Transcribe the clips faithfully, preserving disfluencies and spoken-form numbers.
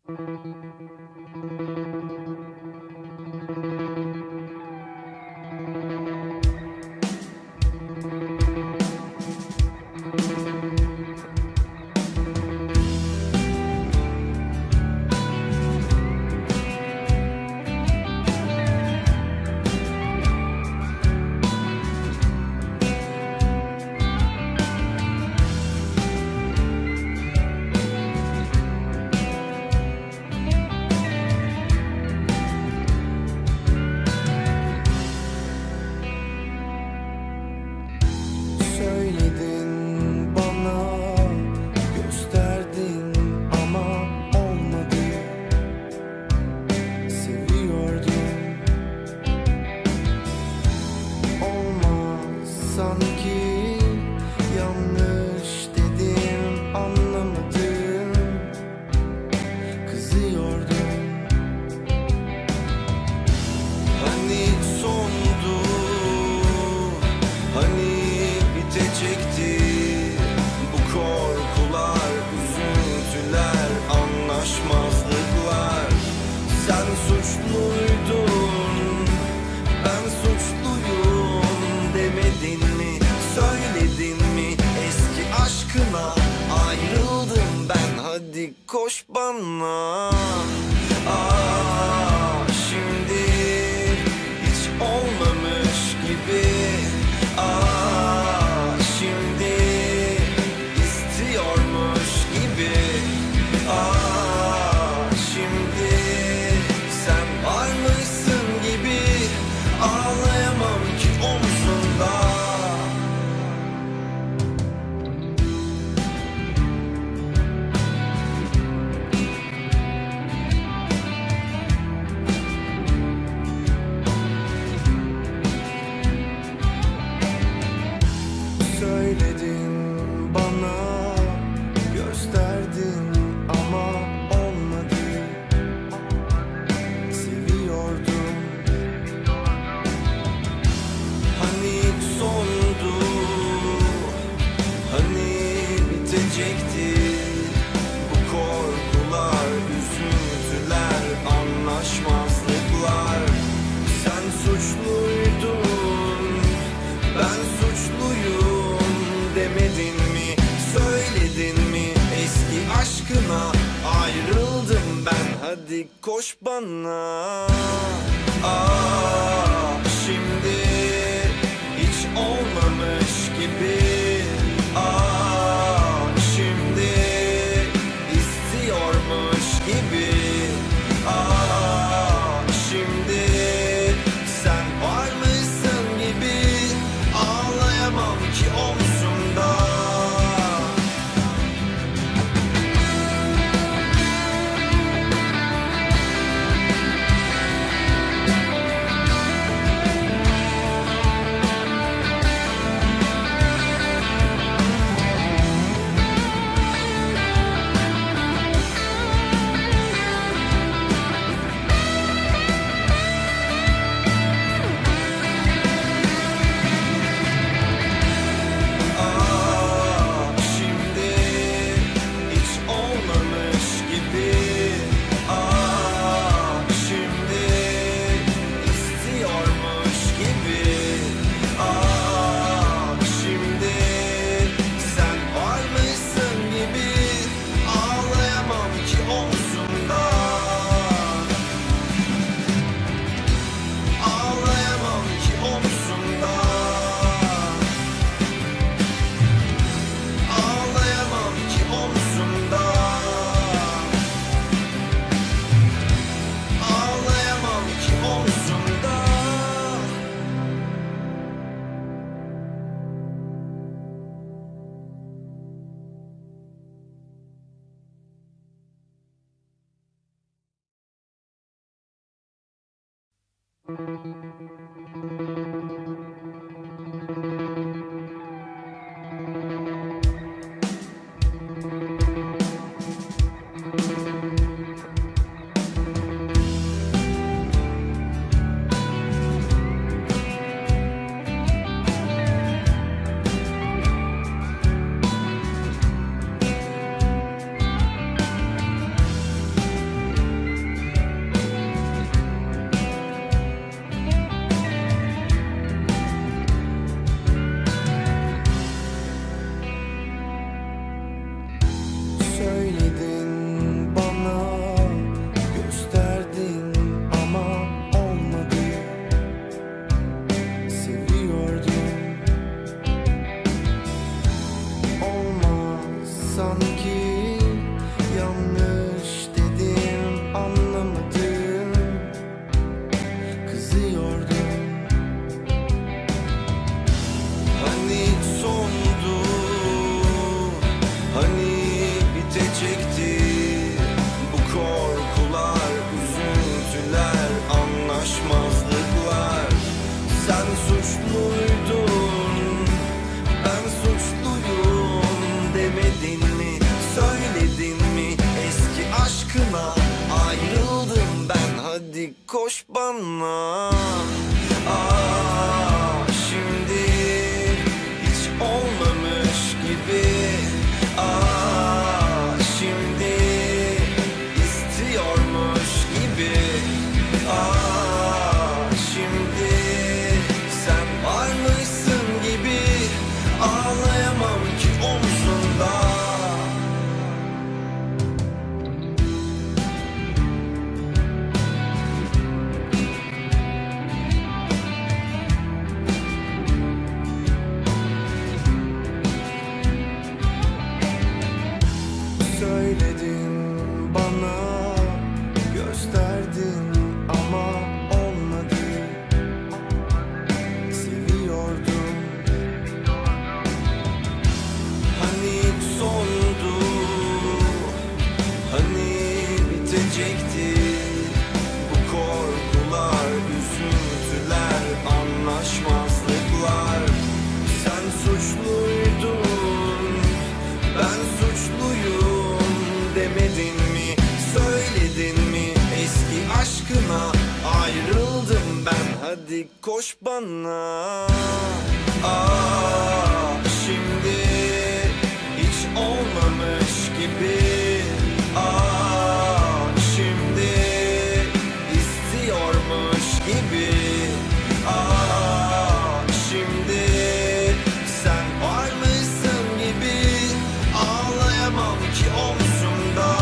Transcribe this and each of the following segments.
Koş bana. Aa, şimdi hiç olmamış gibi. Aa, şimdi istiyormuş gibi. Aa, şimdi sen varmışsın gibi. Ağlayamam ki omzunda. Bu korkular, üzüntüler, anlaşmazlıklar. Sen suçluydun, ben suçluyum demedin mi? Söyledin mi? Eski aşkına ayrıldım ben. Hadi koş bana. Aa, şimdi hiç olmamış gibi. Aa, şimdi istiyormuş gibi. Aa, şimdi sen varmışsın gibi. Ağlayamam ki omzumda. aşkına ayrıldım ben, hadi koş bana. Aa, şimdi hiç olmamış gibi. Aa, şimdi istiyormuş gibi. Aa, şimdi sen varmışsın gibi. Ağlayamam ki omzunda. Söyledin bana, gösterdin ama olmadı. Seviyordum, hani sondu, hani bitecekti. Bu korkular, üzüntüler, anlaşmazlıklar. Sen suçluydun, ben suçluyum demedin mi? Söyledin mi? Eski aşkına ayrıldım ben, hadi koş bana. Aa, şimdi hiç olmamış gibi. Aa, şimdi istiyormuş gibi. Aa, şimdi sen varmışsın gibi. Ağlayamam ki omzumda.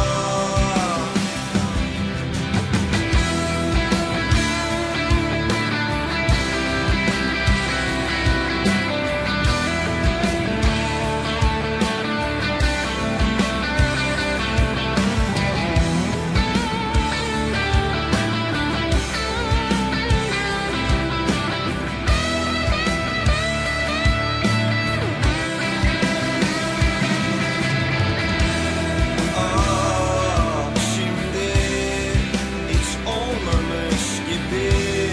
Aa, şimdi hiç olmamış gibi.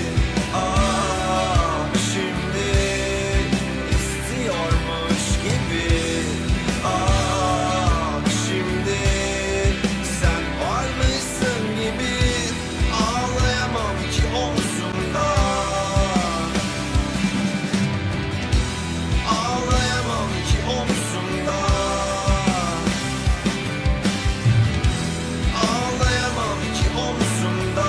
Aa, şimdi istiyormuş gibi. Aa, şimdi sen varmışsın gibi. Ağlayamam ki omzumda. Ağlayamam ki omzumda. Ağlayamam ki omzumda.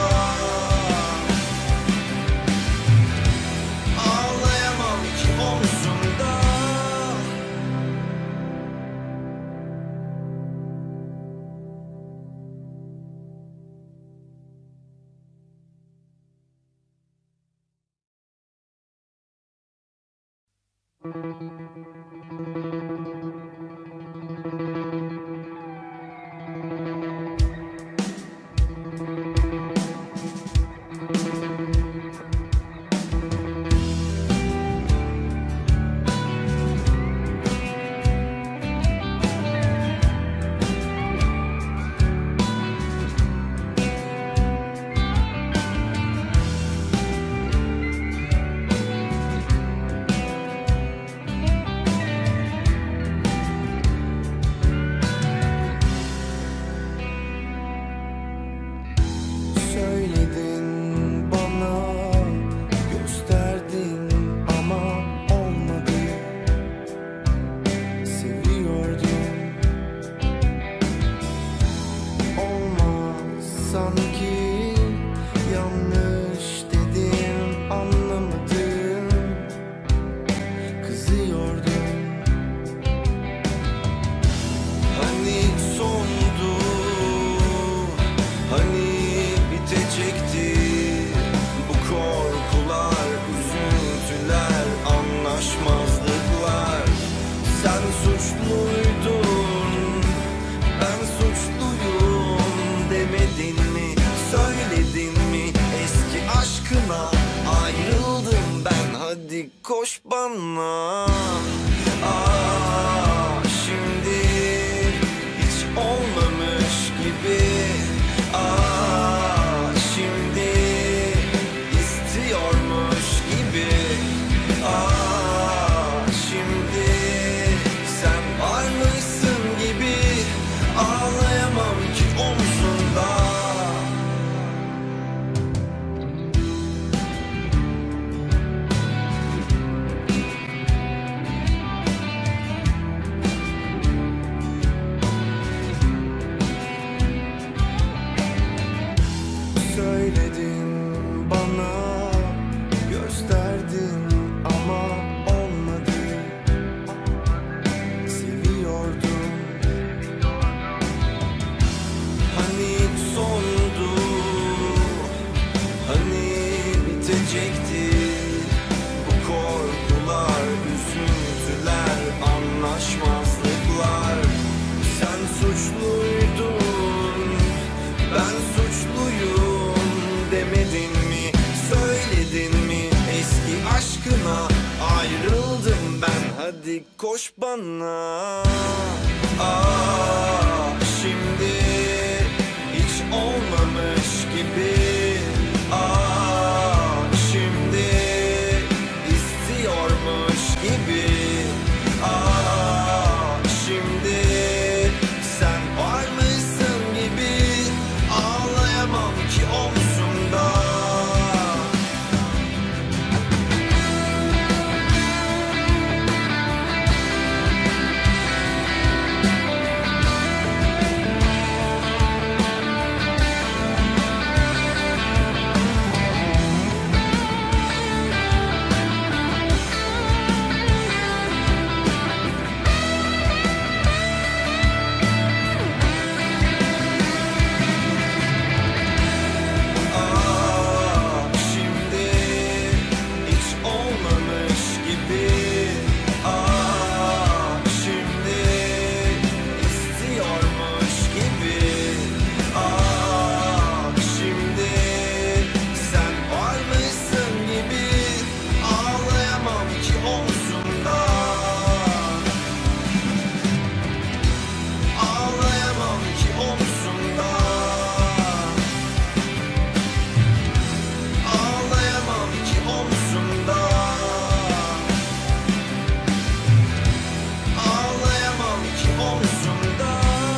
Ağlayamam ki omzumda. Söyledin bana, gösterdin ama olmadı. Seviyordum, olmaz sanki. Yanlış dedim, anlamadım. Kızıyordum, hani sondu, hani bitecekti. Bu korkular, üzüntüler, anlaşmazlıklar. Sen suçluydun, ben suçluyum demedin mi? Söyledin mi? Eski aşkına ayrıldım ben, hadi koş bana. Aa, şimdi hiç olmamış gibi. Aa, şimdi istiyormuş gibi. Aa, şimdi sen varmışsın gibi. Ağlayamam ki omzunda. Söyledin bana, gösterdin ama olmadı. Seviyordum. Hani sondu, hani bitecekti bu korkular, üzüntüler, anlaşmazlıklar. Sen suçluydun, ben suçluyum demedin mi? Söyledin mi? Eski aşkına ayrıldım ben, hadi koş bana. Ah, şimdi hiç olmamış gibi. Ah, şimdi istiyormuş gibi. Ah, şimdi sen varmışsın gibi. Ağlayamam ki omzumda. Ah, şimdi hiç olmamış gibi. Ah, şimdi istiyormuş gibi. Ah, şimdi sen varmışsın gibi. Ağlayamam ki omzumda. Ağlayamam ki omzumda. Ağlayamam ki omzumda. Ağlayamam ki omzumda.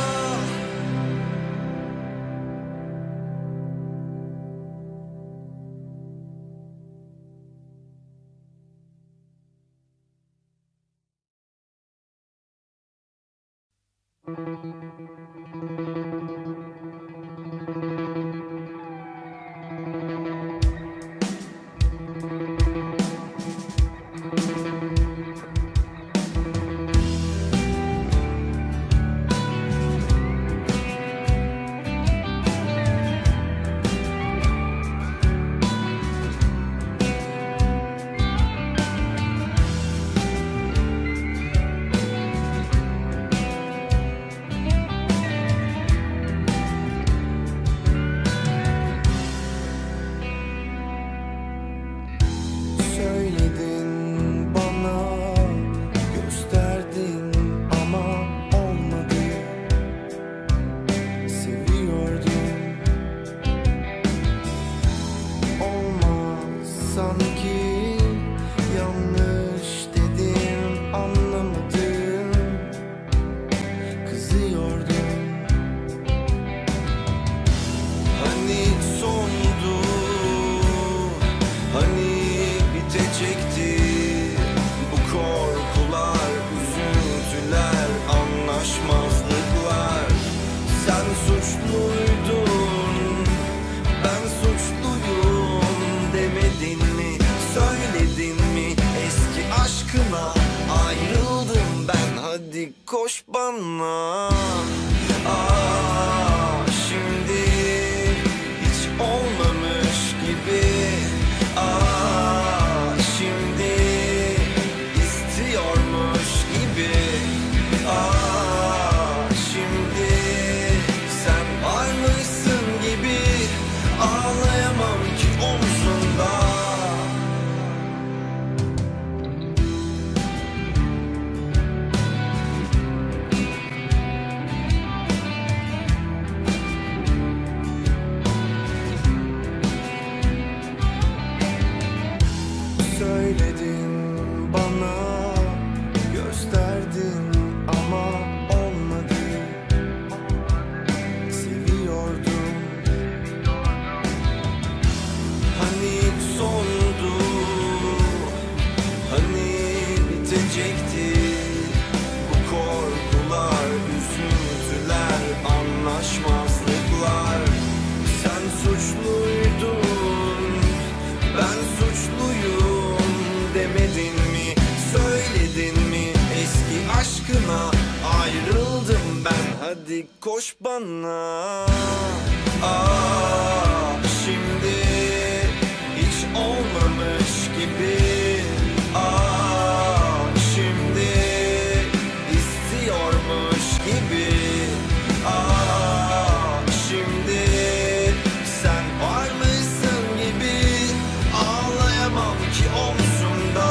Söyledin bana, gösterdin ama olmadı. Seviyordum. Olmaz sanki, yanlış dedim, anlamadım. Kızıyordum. Hani sondu, hani bitecekti bu korkular, üzüntüler, anlaşmazlıklar. Sen suçluydun, ben suçluyum demedin mi? Söyledin mi? Eski aşkına ayrıldım ben, hadi koş bana. Ah, şimdi hiç olmamış gibi. Ah, şimdi istiyormuş gibi. Ah, şimdi sen varmışsın gibi. Ağlayamam ki omzunda. koş bana. Ah, şimdi hiç olmamış gibi. Ah, şimdi istiyormuş gibi. Ah, şimdi sen varmışsın gibi. Ağlayamam ki omzumda.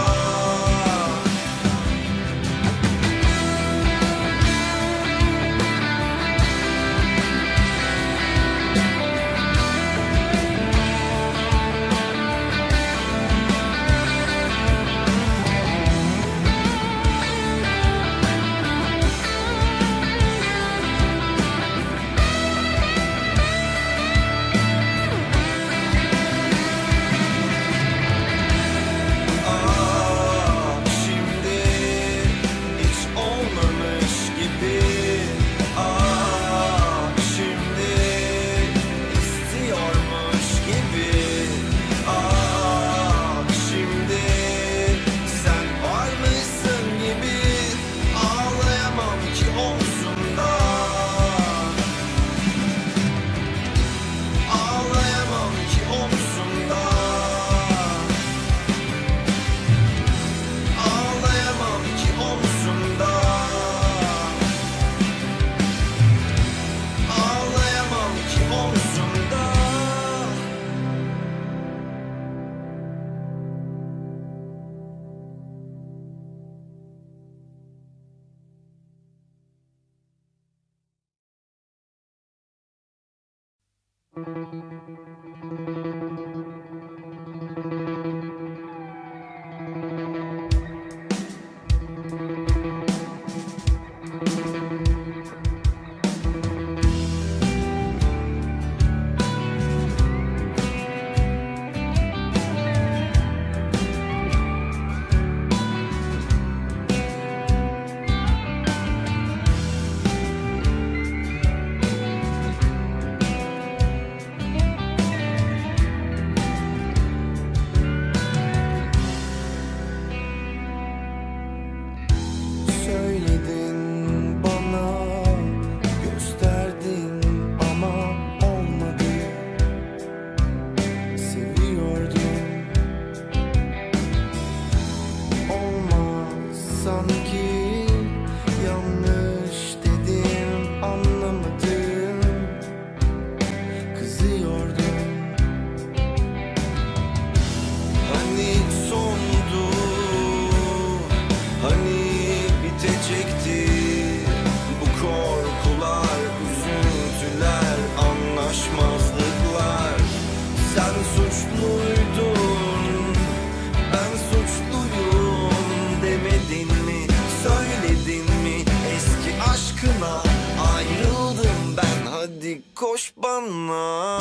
Koş bana.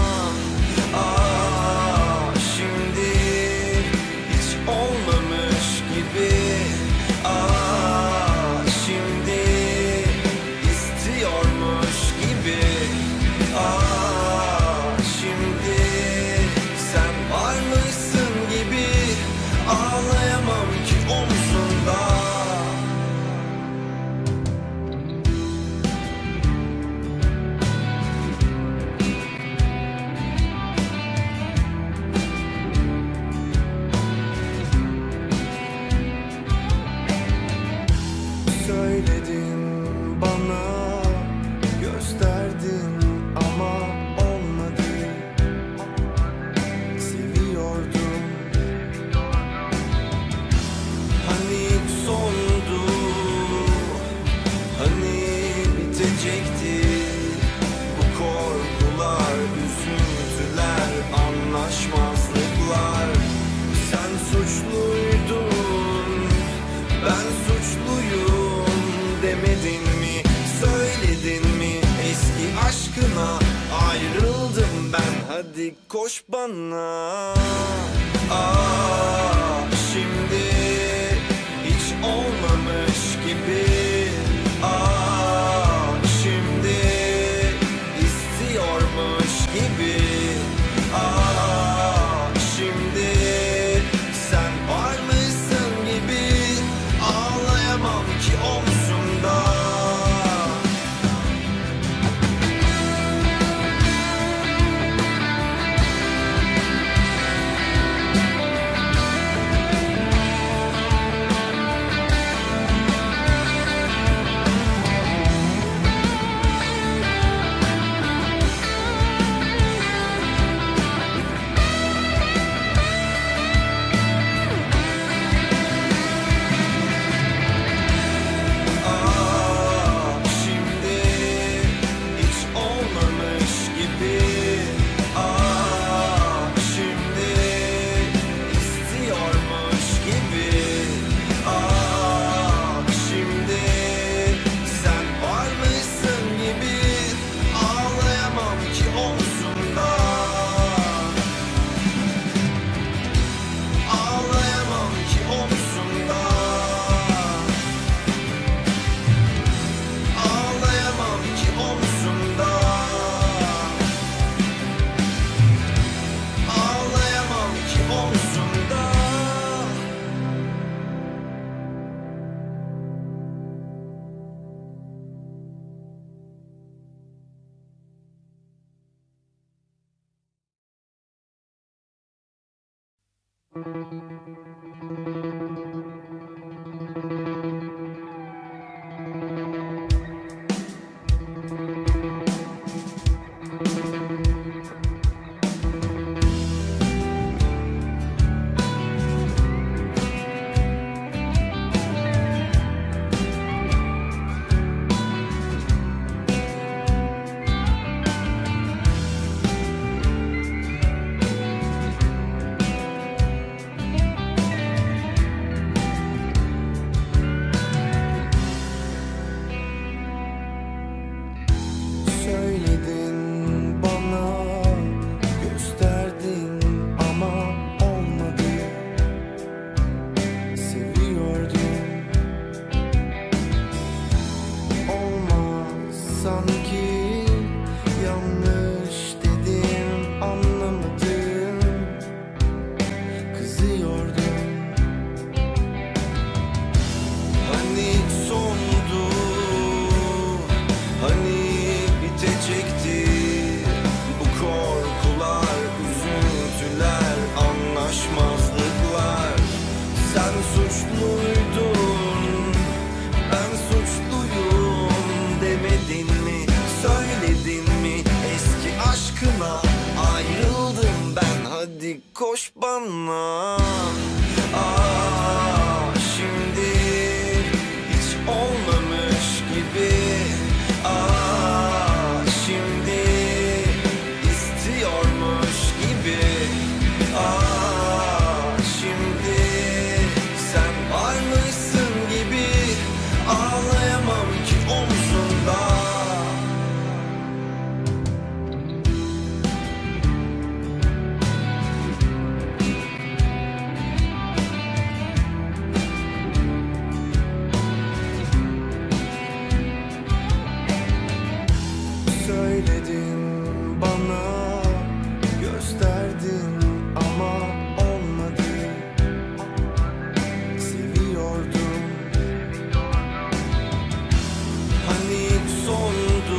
Ah, şimdi hiç olmamış gibi. Ah, şimdi istiyormuş gibi. Ah, şimdi sen varmışsın gibi. Ağlayamam ki omzunda. Söyledin bana, gösterdin ama olmadı. Seviyordum. Hani sondu, hani bitecekti. Bu korkular, üzüntüler, anlaşmazlıklar. Sen suçluydun, ben suçluyum demedin mi? Söyledin mi? Eski aşkına ayrıldım ben. Hadi koş bana. Ah, şimdi hiç olmamış gibi. Ah, şimdi istiyormuş gibi. Ah, şimdi sen varmışsın gibi. Ağlayamam ki omzumda. Söyledin bana, gösterdin ama olmadı. Seviyordum, olmaz sanki. Yanlış dedim, anlamadım. Kızıyordum. Hani sondu, hani bitecekti bu korkular, üzüntüler, anlaşmazlıklar. Sen suçluydun, ben suçluyum demedin mi? Söyledin mi eski aşkına? Ayrıldım ben, hadi koş bana. Aa, şimdi hiç olmamış gibi. Aa, şimdi istiyormuş gibi. Aa, şimdi sen varmışsın gibi. Ağlayamam ki omzunda. Söyledin bana, gösterdin ama olmadı. Seviyordum. Hani sondu,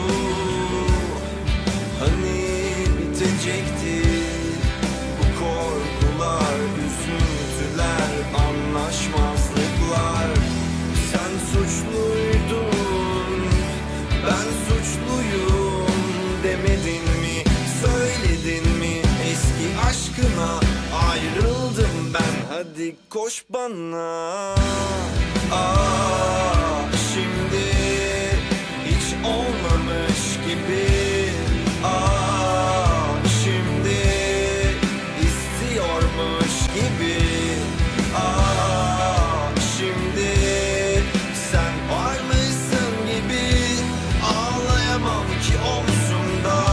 hani bitecekti bu korkular, üzüntüler, anlaşmazlıklar. Sen suçluydun, ben suçluyum demedin mi? Söyledin mi eski aşkına? Ayrıldım ben, hadi koş bana. Aa, şimdi hiç olmamış gibi. Aa, şimdi istiyormuş gibi. Aa, şimdi sen varmışsın gibi. Ağlayamam ki omzumda.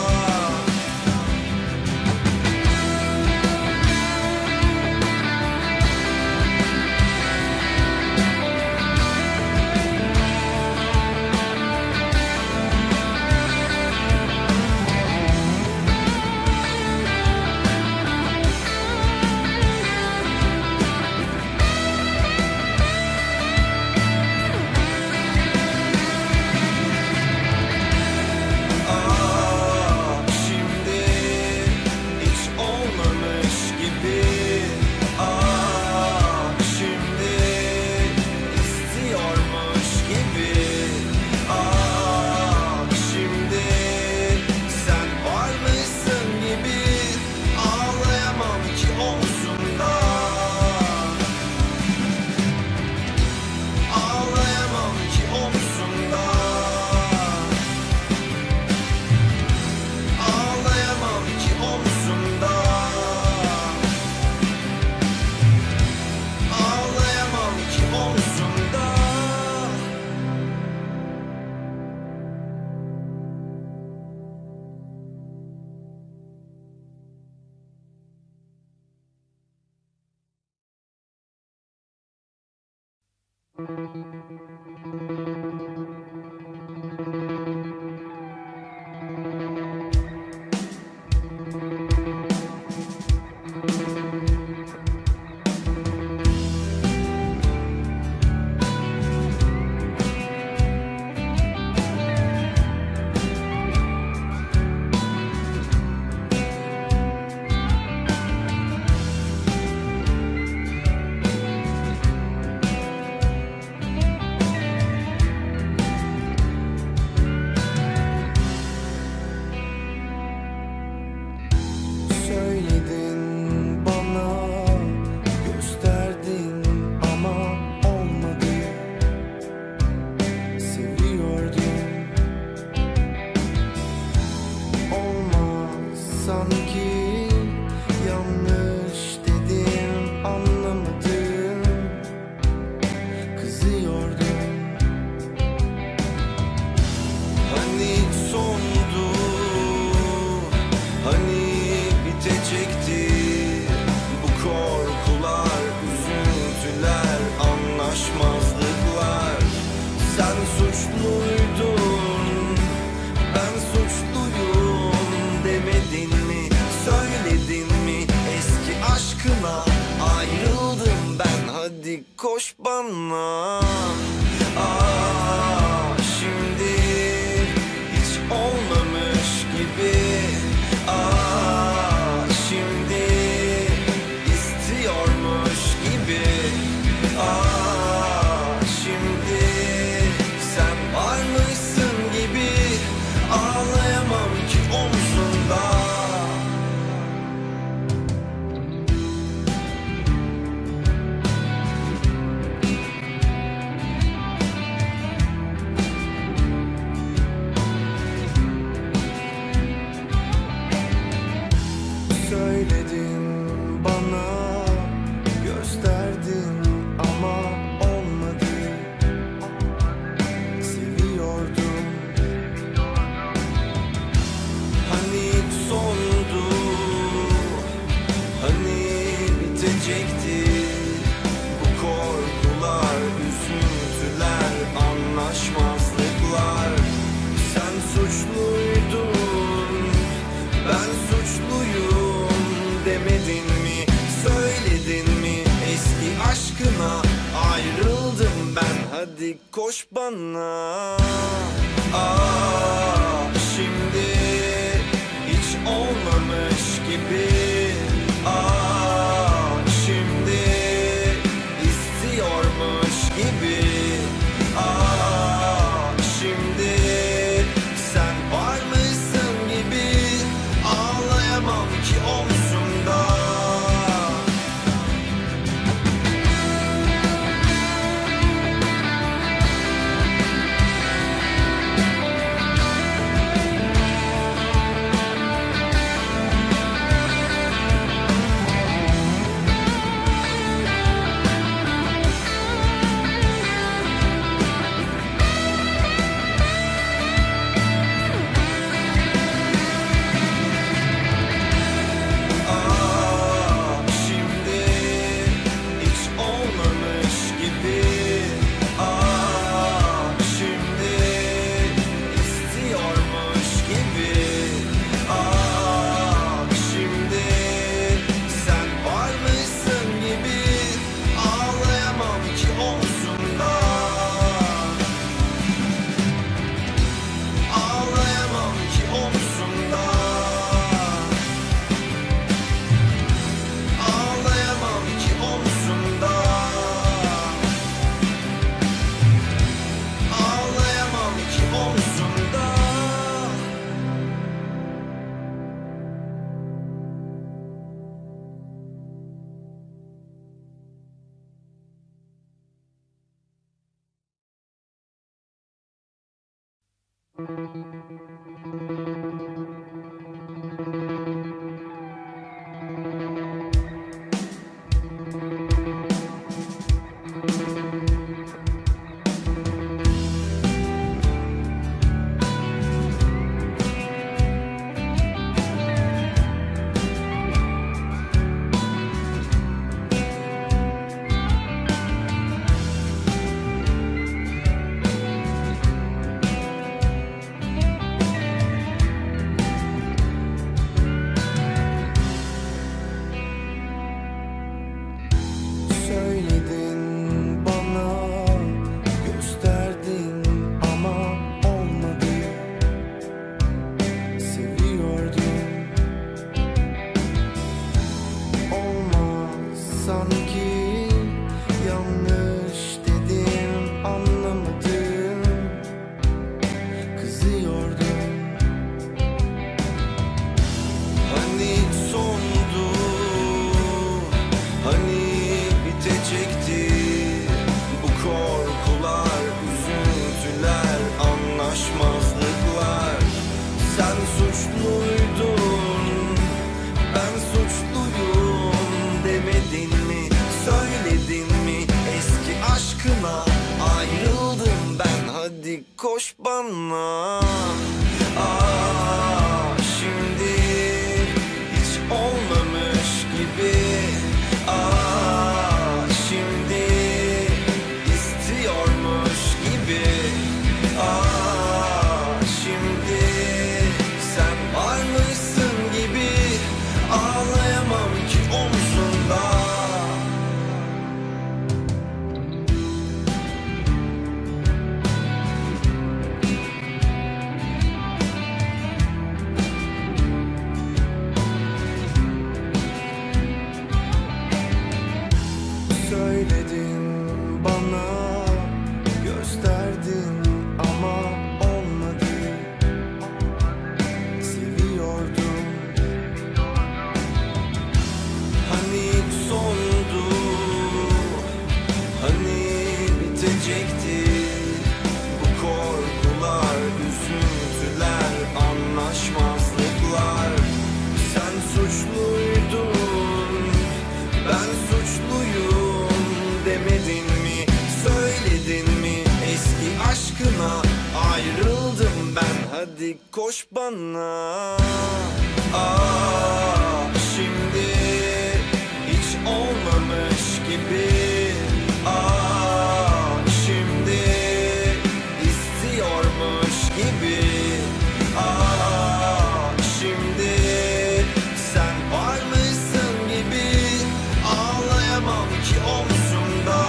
Aa, şimdi hiç olmamış gibi. Aa, şimdi istiyormuş gibi. Aa, şimdi sen varmışsın gibi. Ağlayamam ki omzumda. Ağlayamam ki omzumda. Ağlayamam ki omzumda. Ağlayamam ki omzumda. Hani bitecekti bu korkular, üzüntüler, anlaşmazlıklar. Sen suçluydun, ben suçluyum demedin mi? Söyledin mi eski aşkına? Ayrıldım ben, hadi koş bana. Aa, şimdi hiç olmamış gibi. Aa, şimdi istiyormuş gibi. Aa, şimdi sen varmışsın gibi. Ağlayamam ki omzunda. Söyledin bana, gösterdin ama olmadı. Seviyordum. Hani sondu, hani bitecekti bu korkular, üzüntüler, anlaşmazlıklar. Sen suçluydun, ben suçluyum demedin mi? Söyledin mi eski aşkına? Ayrıldım ben, hadi koş bana. Aa, şimdi hiç olmamış gibi. Aa, şimdi istiyormuş gibi. Aa, şimdi sen varmışsın gibi. Ağlayamam ki omzumda. Aa, şimdi hiç olmamış gibi. Aa, şimdi istiyormuş gibi. Aa, şimdi sen varmışsın gibi. Ağlayamam ki omzumda. Ağlayamam ki omzumda. Ağlayamam ki omzumda. Ağlayamam ki omzumda. Söyledin bana, gösterdin ama olmadı. Seviyordum. Olmaz sanki, yanlış dedim, anlamadım. Kızıyordum. Hani sondu, hani bitecekti bu korkular, üzüntüler, anlaşmazlıklar. Sen suçluydun, ben suçluyum demedin mi? Söyledin mi eski aşkına? Ayrıldım ben, hadi koş bana. Aa, şimdi koş bana. Ah, şimdi hiç olmamış gibi. Ah, şimdi istiyormuş gibi. Ah, şimdi sen varmışsın gibi. Ağlayamam ki omzumda.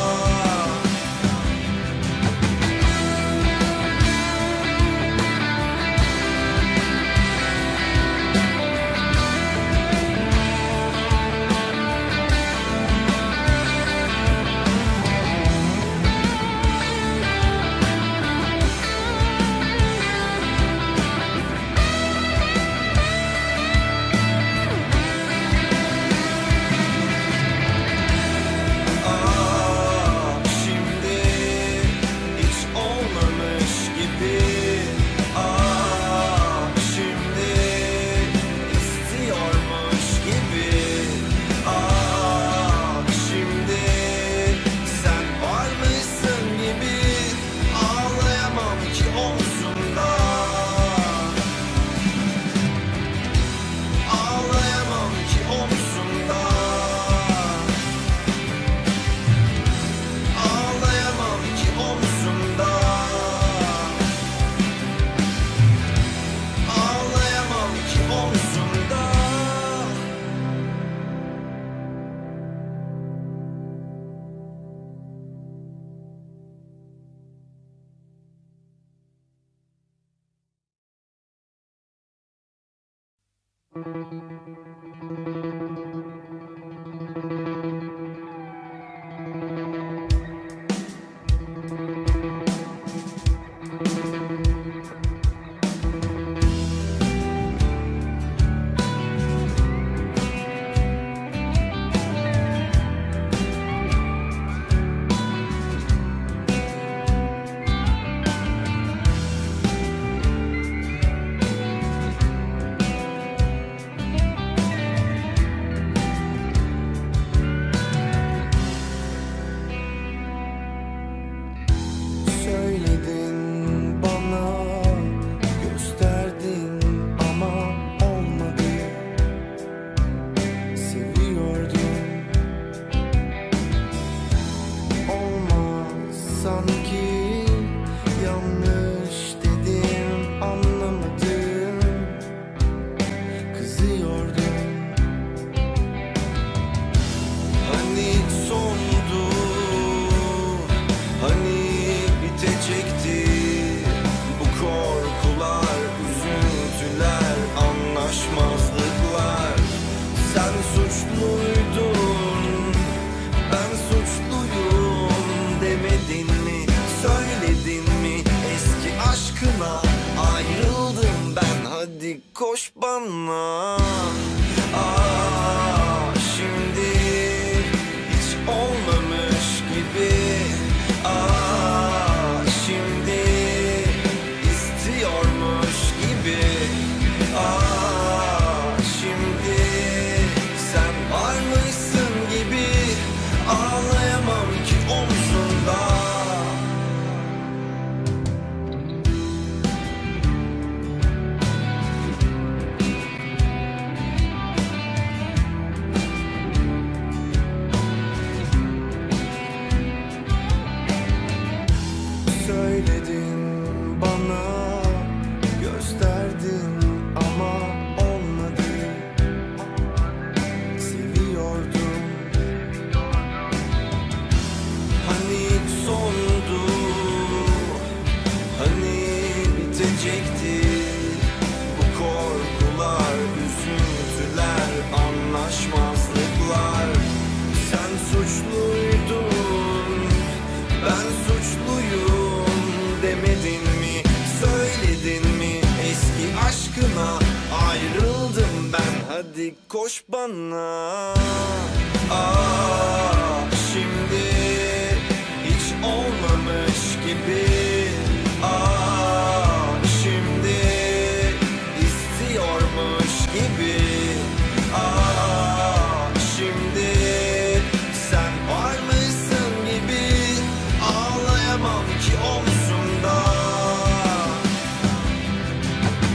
Koş bana. Ah, şimdi hiç olmamış gibi. Ah, şimdi istiyormuş gibi. Ah, şimdi sen varmışsın gibi. Ağlayamam ki omzunda. Söyledin bana, gösterdin ama olmadı. Seviyordum. Hani sondu, hani bitecekti. Bu korkular, üzüntüler, anlaşmazlıklar. Sen suçluydun, ben suçluyum demedin mi? Söyledin mi? Eski aşkına ayrıldım ben. Hadi koş bana. Ah, şimdi hiç olmamış gibi. Ah, şimdi istiyormuş gibi. Ah, şimdi sen varmışsın gibi. Ağlayamam ki omzumda.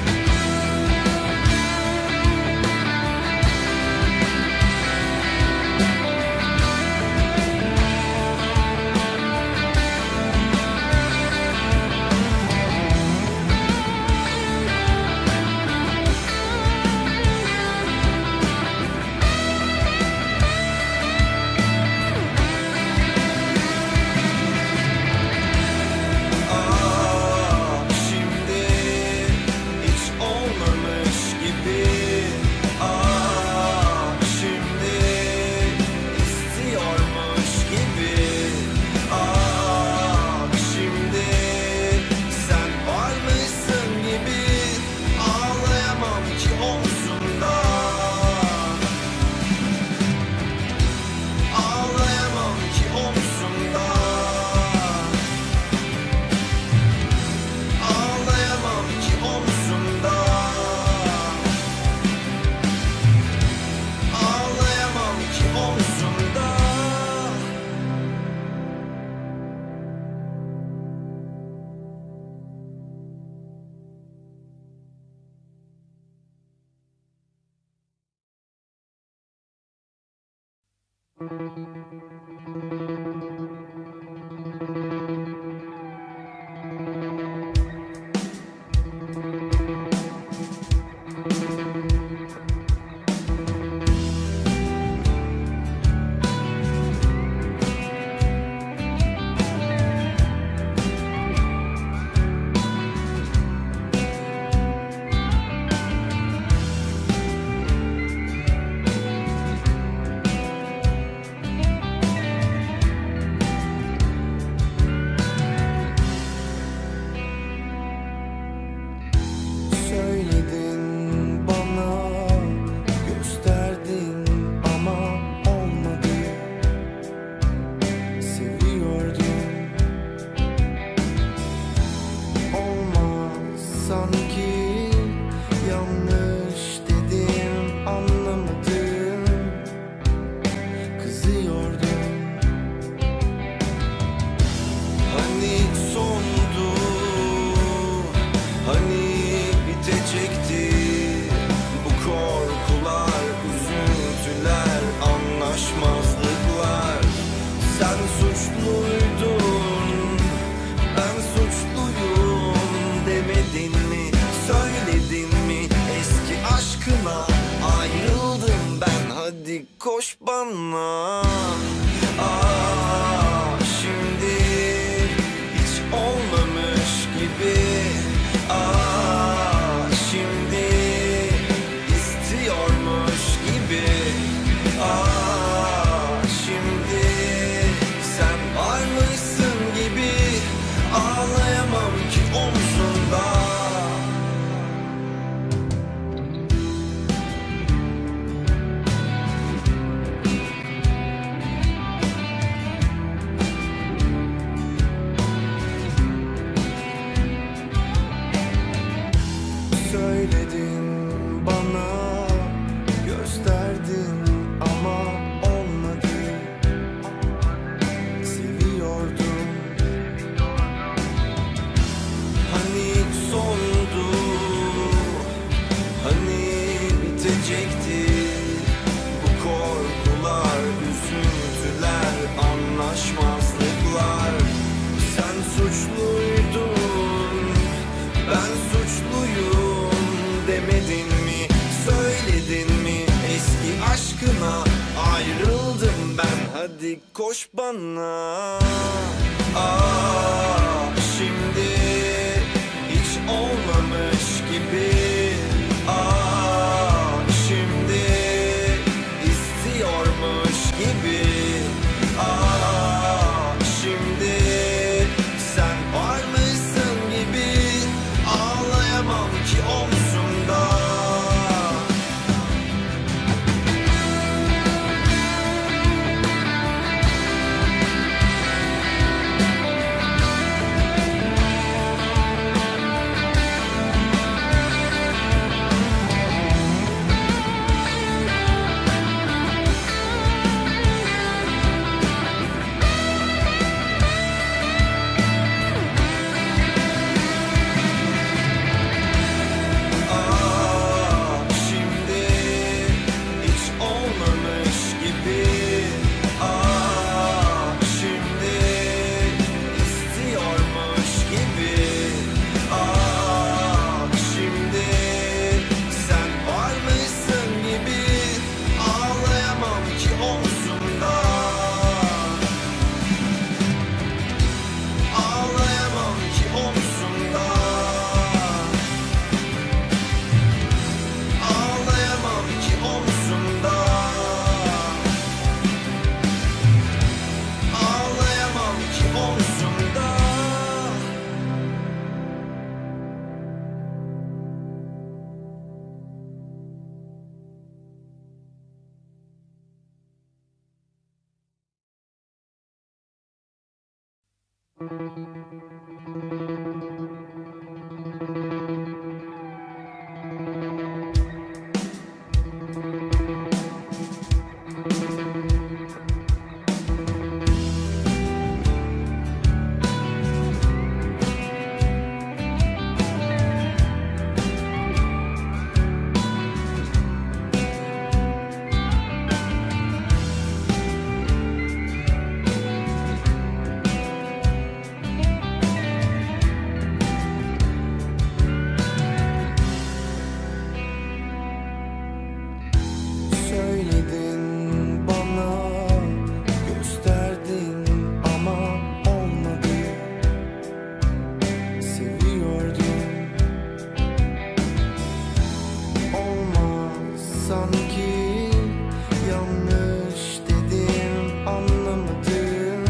Söyledin bana, gösterdin ama olmadı. Seviyordum, olmaz sanki. Yanlış dedim, anlamadım. Kızıyordum. Hani sondu, hani bitecekti bu korkular, üzüntüler, anlaşmazlıklar. Sen suçluydun, ben suçluyum demedin mi? Söyledin mi? Eski aşkına ayrıldım ben, hadi koş bana. Aa, şimdi hiç olmamış gibi. Aa, şimdi istiyormuş gibi. Aa, şimdi sen varmışsın gibi. Ağlayamam ki omzunda. Söyledin bana, gösterdin ama olmadı. Seviyordum. Hani sondu, hani bitecekti bu korkular, üzüntüler, anlaşmazlıklar. Sen suçluydun, ben suçluyum demedin mi? Söyledin mi? Eski aşkına ayrıldım ben, hadi koş bana. Aa, şimdi hiç olmamış gibi. Aa, şimdi istiyormuş gibi. Aa, şimdi sen varmışsın gibi. Ağlayamam ki omzumda. Aa, şimdi hiç olmamış gibi. Aa, şimdi istiyormuş gibi. Aa, şimdi sen varmışsın gibi. Ağlayamam ki omzumda. Ağlayamam ki omzumda. Ağlayamam ki omzumda. Ağlayamam ki omzumda. sanki yanlış dedim, anlamadım,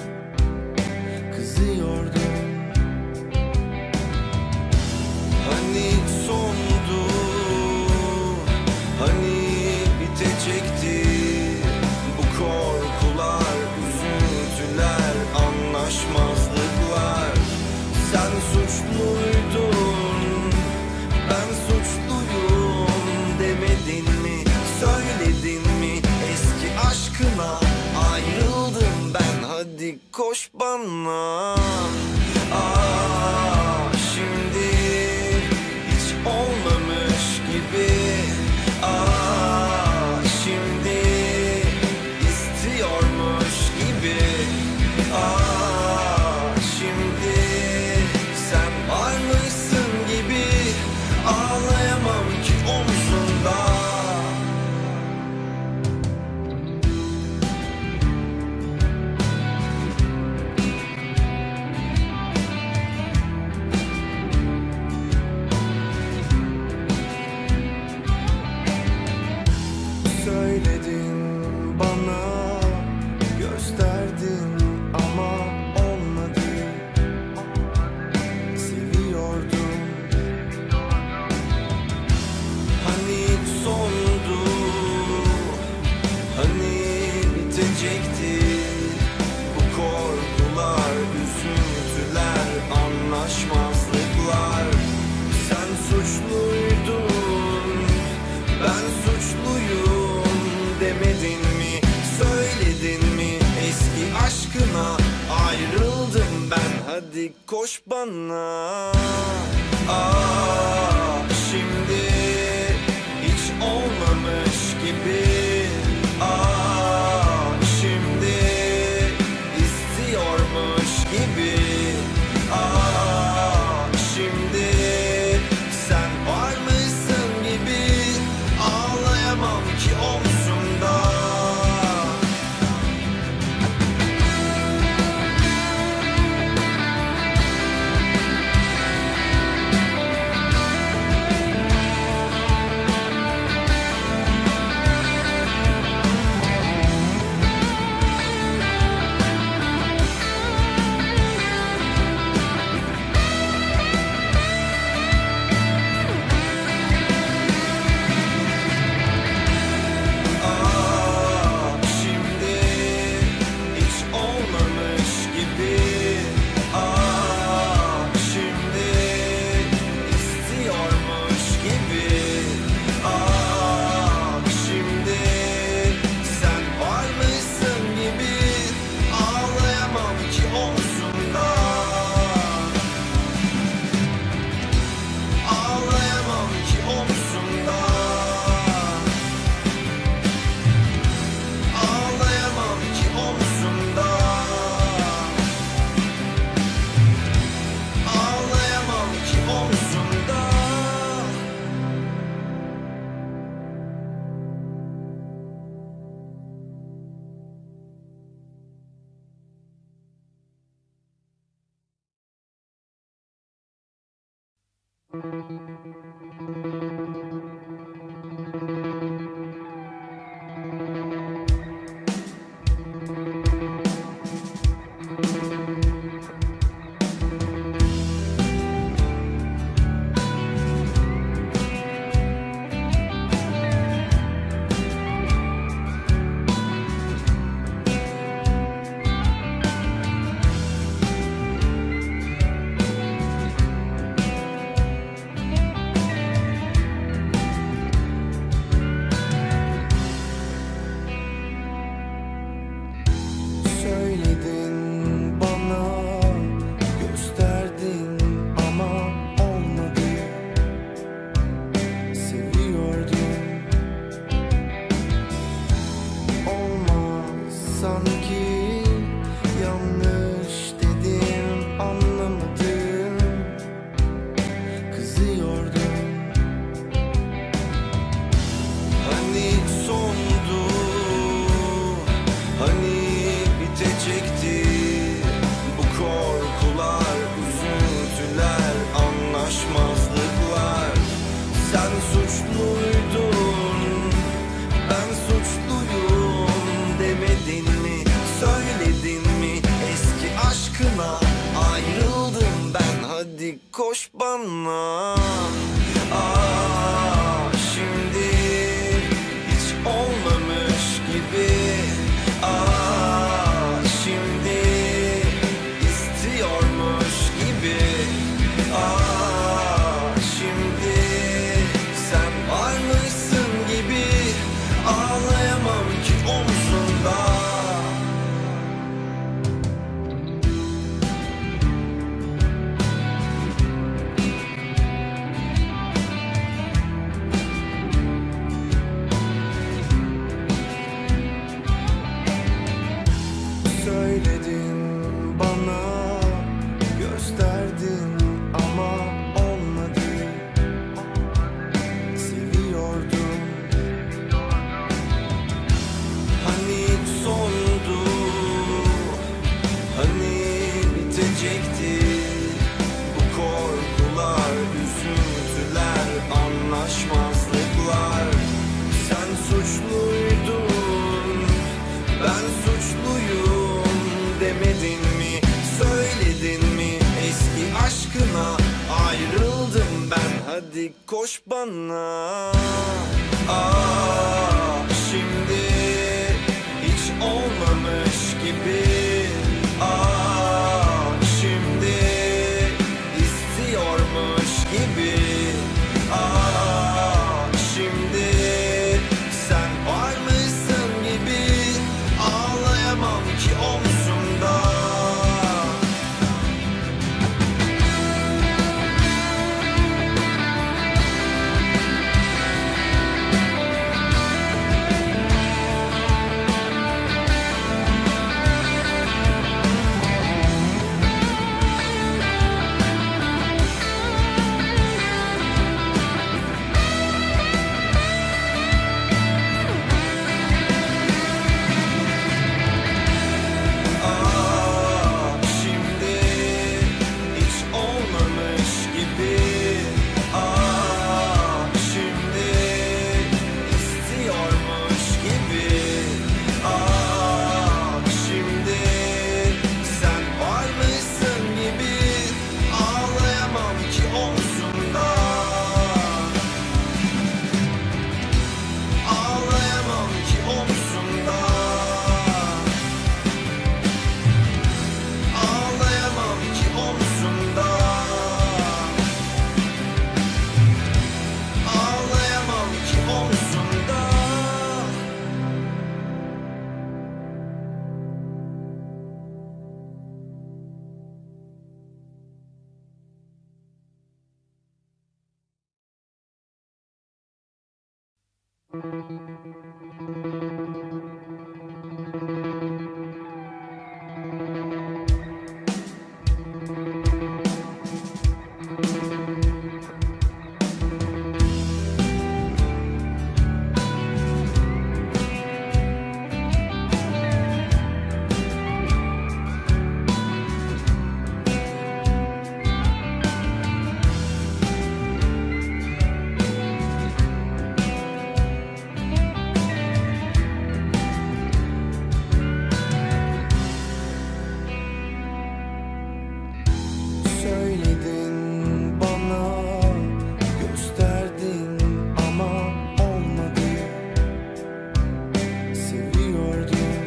kızıyordum. Hani sondu, hani bitecekti bu korkular, üzüntüler, anlaşmazlıklar. Sen suçluydun, ben suçluyum demedin mi, söyledin mi? Eski aşkına ayrıldım ben, hadi koş bana. Aa, şimdi hiç olmamış gibi. Aa, şimdi istiyormuş gibi. Aa, şimdi sen varmışsın gibi. Ağlayamam ki omzunda. Söyledin bana, gösterdin ama olmadı. Seviyordum. Hani sondu, hani bitecekti bu korkular, üzüntüler, anlaşmazlıklar. Sen suçluydun, ben suçluyum demedin mi, söyledin mi? Eski aşkına ayrıldım ben, hadi koş bana. Aa, şimdi hiç olmamış gibi. Aa, şimdi istiyormuş gibi. Aa, şimdi sen varmışsın gibi. Ağlayamam ki omzumda. Aa, şimdi hiç olmamış gibi. Aa, şimdi istiyormuş gibi. Aa, şimdi sen varmışsın gibi. Ağlayamam ki omzumda. Ağlayamam ki omzumda. Ağlayamam ki omzumda. Ağlayamam ki omzumda. Söyledin bana, gösterdin ama olmadı. Seviyordum. Olmaz sanki yanlış dedim, anlamadım, kızıyordum. Hani sondu, hani bitecekti bu korkular, üzüntüler, anlaşmazlıklar. Sen suçluydun, bana. Aa, şimdi hiç olmamış gibi. Aa, şimdi istiyormuş gibi. Aa, şimdi sen varmışsın gibi. Ağlayamam ki omzunda. Söyledin bana, gösterdin ama olmadı. Seviyordum. Hani sondu, hani bitecekti. Bu korkular, üzüntüler, anlaşmazlıklar. Sen suçluydun, ben suçluyum demedin mi? Söyledin mi? Eski aşkına ayrıldım ben. Hadi koş bana. Aa, şimdi hiç olmamış gibi. Aa, şimdi istiyormuş gibi. Aa, şimdi sen varmışsın gibi. Ağlayamam ki omzumda. Aa, şimdi hiç olmamış gibi. Aa, şimdi istiyormuş gibi. Aa, şimdi sen varmışsın gibi. Ağlayamam ki omzumda. Ağlayamam ki omzumda. Ağlayamam ki omzumda. Ağlayamam ki omzumda. Söyledin bana, gösterdin ama olmadı. Seviyordum.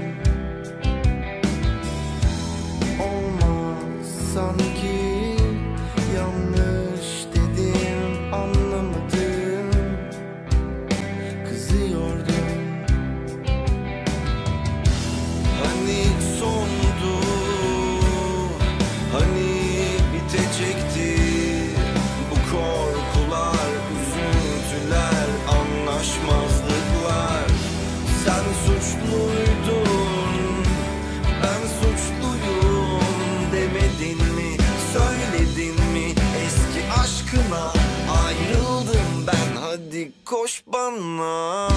Olmaz sanki, yanlış dedim, anlamadım. Kızıyordum. Hani sondu, hani bitecekti. Bu korkular, üzüntüler, anlaşmazlıklar. Sen suçluydun, ben suçluyum demedin mi? Söyledin mi? Eski aşkına ayrıldım ben. Hadi koş bana.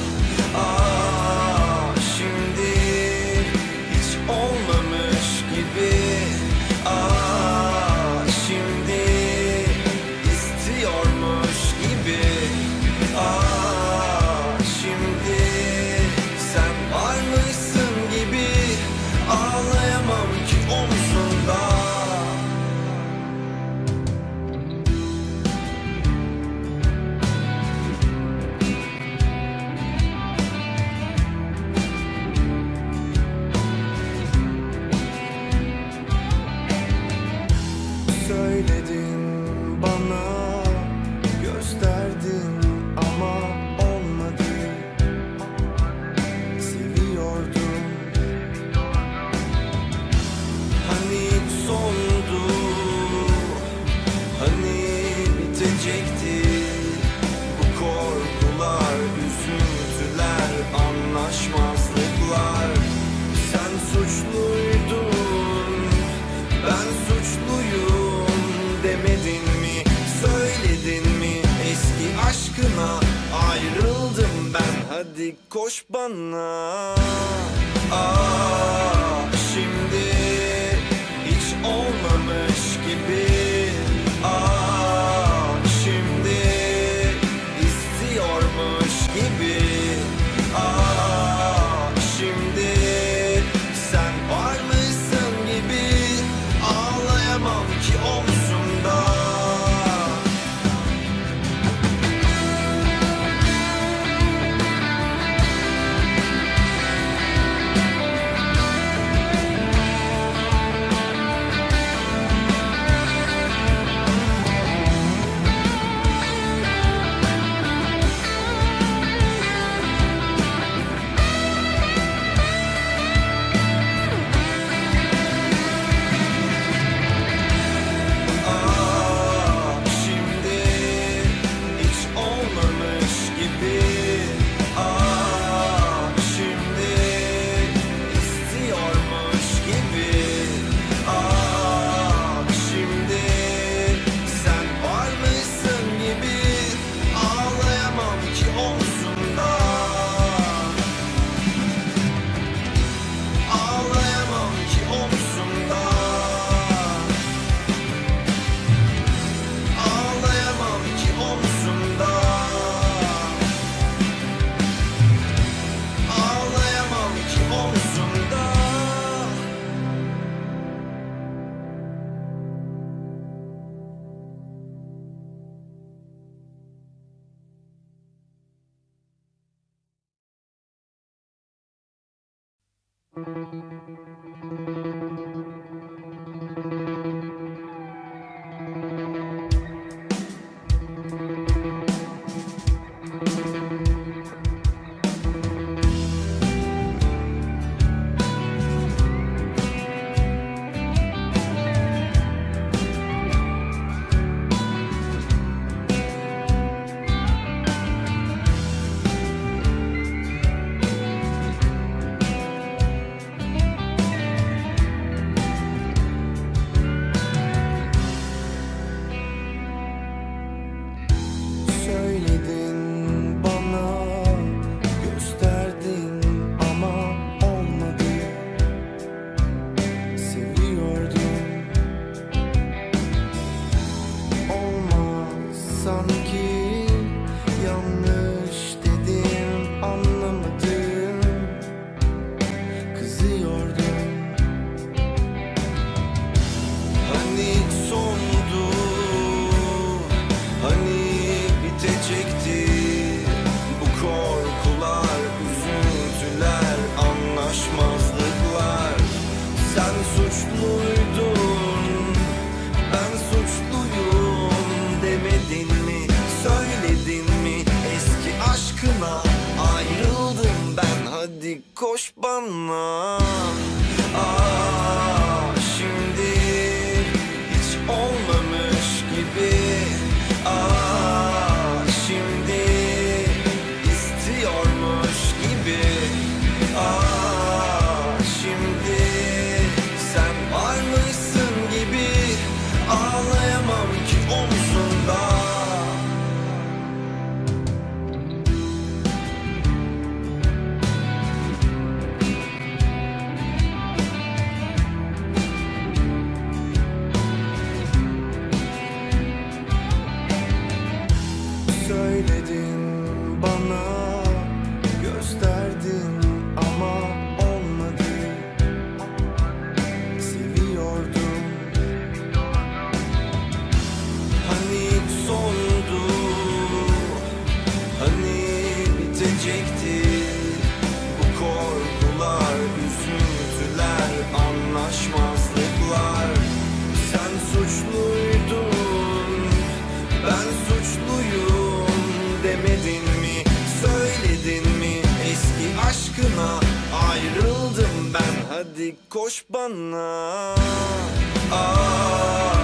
Aa, şimdi hiç olmamış gibi. Aa, şimdi istiyormuş gibi. Aa, şimdi sen varmışsın gibi. Ağlayamam ki omzunda. hadi koş bana. Ah, şimdi hiç olmamış gibi. Ah, şimdi istiyormuş gibi. Ah, şimdi sen varmışsın gibi. Ağlayamam ki omzumda. Söyledin bana, gösterdin ama olmadı. Seviyordum, olmaz sanki. Yanlış dedim, anlamadım. Kızıyordum. Hani sondu, hani bitecekti bu korkular, üzüntüler, anlaşmazlıklar. Sen suçluydun, ben suçluyum demedin mi? Söyledin mi? Eski aşkına ayrıldım ben, hadi koş bana. Ah, şimdi hiç olmamış gibi. Ah, şimdi istiyormuş gibi. Ah, şimdi sen varmışsın gibi. Ağlayamam ki omzunda. Söyledin bana, gösterdin ama olmadı. Seviyordum. Hani sondu, hani bitecekti bu korkular, üzüntüler, anlaşmazlıklar. Sen suçluydun, ben suçluyum demedin mi? Söyledin mi? Eski aşkına ayrıldım ben, hadi koş bana. Ah,